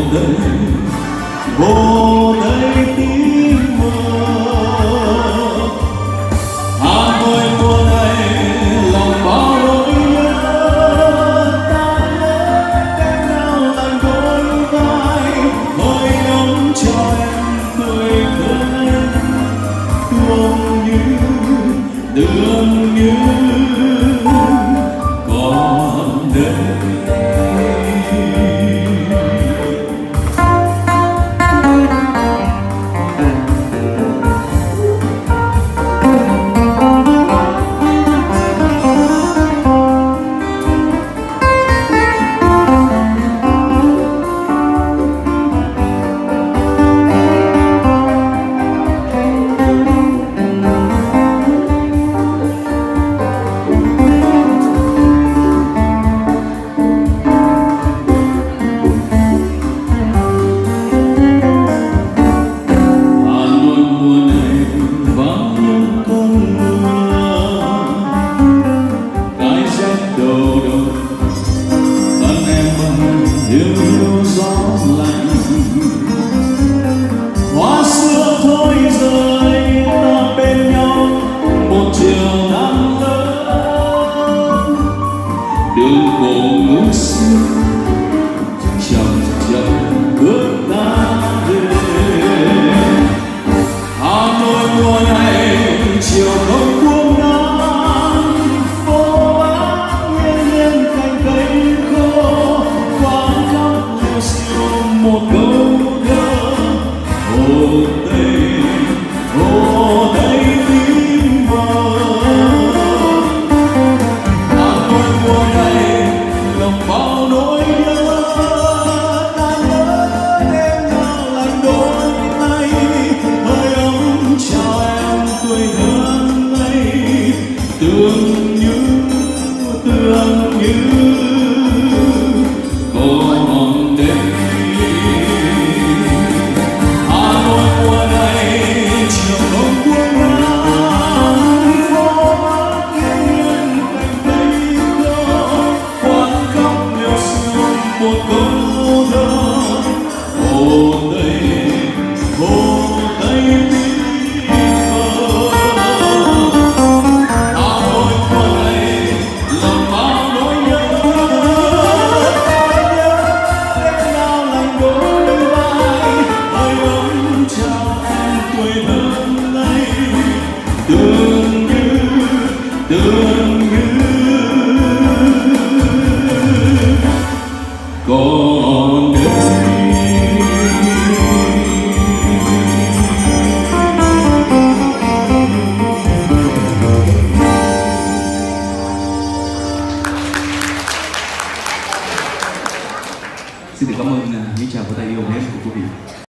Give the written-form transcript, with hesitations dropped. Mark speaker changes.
Speaker 1: vô đây tiếng mơ. Hà Nội mùa này lòng bao nỗi nhớ, ta nhớ em nào lạnh đôi vai, hơi ấm cho em tươi thơm, thương như còn đây. Yêu gió lạnh hoa xưa thôi rơi, ta bên nhau một chiều nắng lớn. Đường cổ núi xưa chậm chậm bước ta về. Hà Nội mùa này chiều không buông nắng, phố vắng nghiêng nghiêng cành cây khô, một câu thơ.